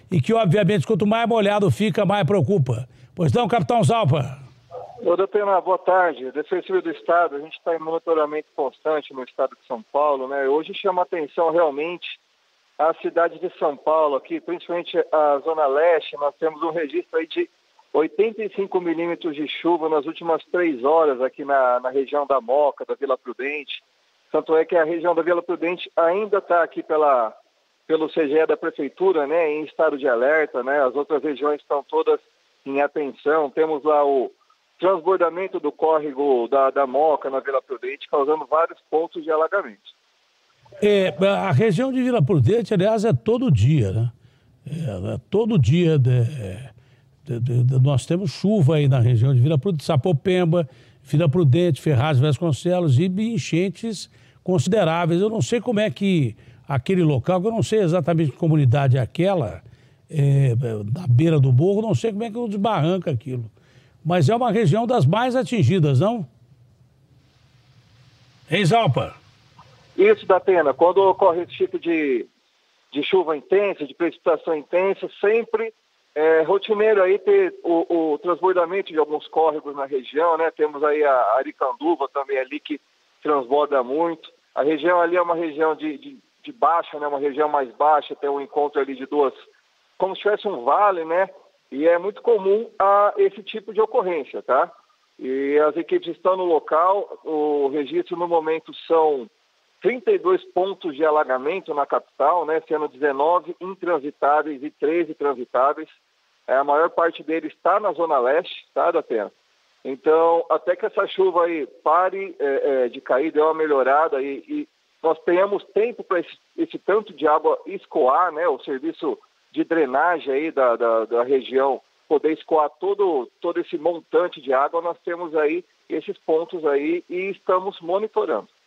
e que, obviamente, quanto mais molhado fica, mais preocupa. Pois não, capitão Zalpa? Ô, Datena, boa tarde. Defesa Civil do Estado, a gente está em monitoramento constante no estado de São Paulo, né? Hoje chama atenção realmente a cidade de São Paulo, aqui, principalmente a Zona Leste. Nós temos um registro aí de 85 milímetros de chuva nas últimas 3 horas aqui na região da Moca, da Vila Prudente. Tanto é que a região da Vila Prudente ainda está aqui pelo CGE da Prefeitura, né, em estado de alerta, né? As outras regiões estão todas em atenção. Temos lá o transbordamento do córrego da Moca na Vila Prudente, causando vários pontos de alagamento. A região de Vila Prudente, aliás, é todo dia, né? Todo dia nós temos chuva aí na região de Vila Prudente, Sapopemba, Vila Prudente, Ferraz, Vasconcelos e enchentes consideráveis. Eu não sei como é que aquele local, eu não sei exatamente que comunidade é aquela, na beira do morro, não sei como é que desbarranca aquilo. Mas é uma região das mais atingidas, não? Hein, Zalpa? Isso, Datena, quando ocorre esse tipo de chuva intensa, de precipitação intensa, sempre é rotineiro aí ter o transbordamento de alguns córregos na região, né? Temos aí a Aricanduva também ali que transborda muito. A região ali é uma região de baixa, né? Uma região mais baixa, tem um encontro ali de duas, como se tivesse um vale, né? E é muito comum esse tipo de ocorrência, tá? E as equipes estão no local, o registro no momento são 32 pontos de alagamento na capital, né? Sendo 19 intransitáveis e 13 transitáveis. A maior parte deles está na Zona Leste, tá, Datena? Então, até que essa chuva aí pare de cair, dê uma melhorada e nós tenhamos tempo para esse tanto de água escoar, né? O serviço de drenagem aí da região poder escoar todo esse montante de água, nós temos aí esses pontos aí e estamos monitorando.